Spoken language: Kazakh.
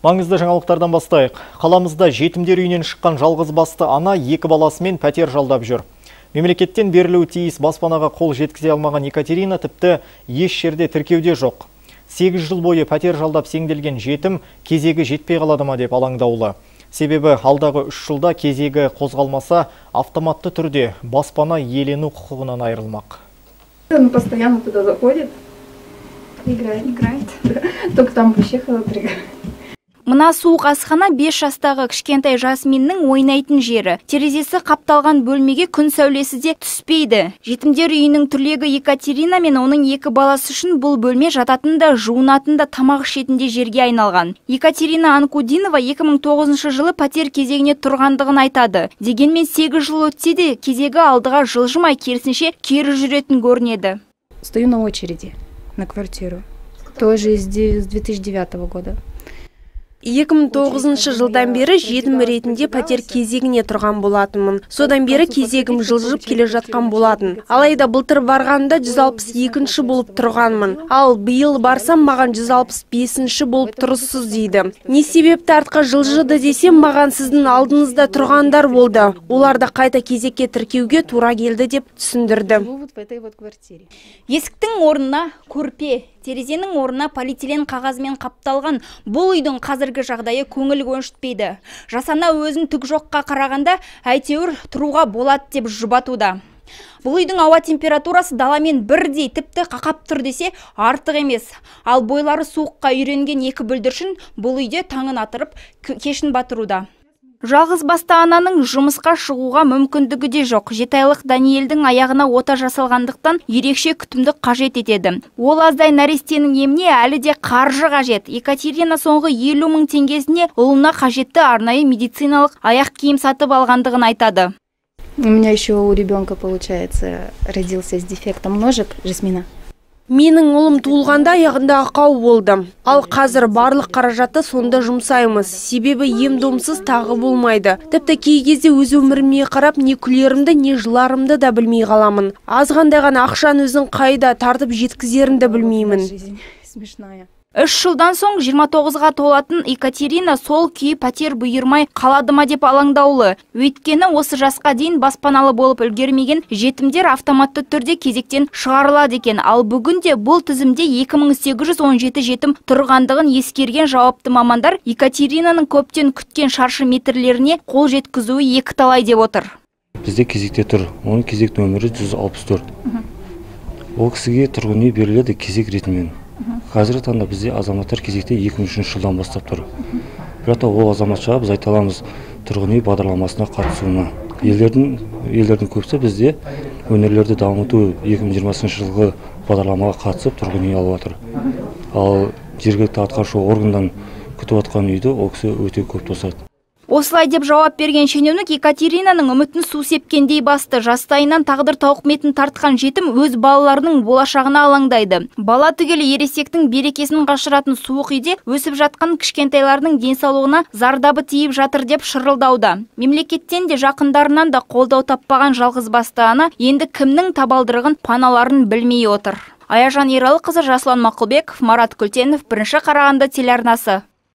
Маңызды жаңалықтардан бастайық. Қаламызда жетімдер үйінен шыққан жалғыз басты ана 2 баласымен пәтер жалдап жүр. Мемлекеттен берілуі тиіс баспанаға қол жеткізе алмаған Екатерина тіпті еш жерде тіркеуде жоқ. 8 жыл бойы пәтер жалдап сеңделген жетім кезегі жетпей қалады ма деп алаңдаулы. Себебі алдағы 3 жылда кезегі қозғалмаса автоматты түрде баспана иелену құқығынан айырылмақ. Он постоянно туда заходит, играет. Только там приехала, играет. Мына суық асхана 5 жастағы кішкентай Жасминнің ойнайтын жері. Терезесі қапталған бөлмеге күн сәулесі де түспейді. Жетімдер үйінің түлегі Екатерина мен оның 2 баласы үшін бұл бөлме жататында, жуынатында, тамақ ішетінде жерге айналған. Екатерина Анкудинова 2009 жылы пәтер кезегіне тұрғандығын айтады. Дегенмен 8 жыл өтсе де кезегі алдыға жылжымай, керісінше кері жүретін көрінеді. Стою на очереди на квартиру. Тоже с 2009 года. 2009 жылдан бері жетім ретінде пәтер кезегіне тұрған болатынмын. Содан бері кезегім жылжып келе жатқан болатын. Алайда былтыр барғанда 162-ші болып тұрғанмын. Ал биыл барсам маған 165-ші болып тұрсыз дейді. Не себепті артқа жылжыды десем, маған сіздің алдыңызда тұрғандар болды. Оларды қайта кезекке тіркеуге тура келді деп түсіндірді. Есіктің орнына көрпе, терезенің орнына полиэтилен қағазымен қапталған бұл үйдің қазіргі жағдайы көңіл көншітпейді. Жасана өзін түк жоққа қарағанда әйтеуір тұруға болады деп жұбатуда. Бұл үйдің ауа температурасы даламен бірдей, тіпті қақап тұр десе артық емес. Ал бойлары суыққа үйренген 2 бүлдіршін бұл үйде таңын атырып кешін батыруда. Жалғыз басты ананың жұмысқа шығуға мүмкіндігі де жоқ. 7 айлық Даниэльдің аяғына ота жасалғандықтан ерекше күтімді қажет етеді. Ол аздай нәрестенің еміне әлі де қаржы қажет. Екатерина соңғы 50 000 теңгесіне ұлына қажетті арнайы медициналық аяқ киім сатып алғандығын айтады. У меня еще у ребенка, получается, родился с дефектом ножек, Жасмина. Менің ұлым туылғанда аяғында ақау болды. Ал қазір барлық қаражатты сонда жұмсаймыз. Себебі ем-домсыз тағы болмайды. Тіпті кей кезде өз өміріме қарап не күлерімді, не жыларымды да білмей қаламын. Азғандай ғана ақшан өзін қайда тартып жеткізерімді білмеймін. 3 жылдан соң 29-ға толатын Екатерина сол күйі пәтер бұйырмай қалады ма деп алаңдаулы. Өйткені осы жасқа дейін баспаналы болып үлгермеген жетімдер автоматты түрде кезектен шығарылады екен. Ал бүгінде бұл тізімде 2817 жетім тұрғандығын ескерген жауапты мамандар Екатеринаның көптен күткен шаршы метрлеріне қол жеткізуі екі талай деп отыр. Бізде кезекте тұр. Оның кезек нөмірі 164. Ол кісіге тұрғын үй беріледі кезек ретімен. Қазіргі таңда бізде азаматтар кезекте 2003 жылдан бастап тұр. Бірақ ол азаматшаға біз айта аламыз тұрғын үй бағдарламасына қатысуына. Елдердің көбісі бізде өңірлерді дамыту 2020 жылғы бағдарламаға қатысып тұрғын үй алып жатыр. Ал жергілікті атқарушы органдан күтіп жатқан үйді ол кісі өте көп тосады. Осылай деп жауап берген шенеунік Екатеринаның үмітін су сепкендей басты. Жастайынан тағдыр тауқыметін тартқан жетім өз балаларының болашағына алаңдайды. Бала түгелі ересектің берекесін қашыратын суық үйде өсіп жатқан кішкентайлардың денсаулығына зардабы тиіп жатыр деп шырылдауда. Мемлекеттен де жақындарынан да қолдау таппаған жалғыз басты ана енді кімнің табалдырығын паналарын білмей отыр. Аяжан Ералықызы, Жасұлан Мақұлбеков, Марат Күлтенов, Бірінші Қарағанды телеарнасы.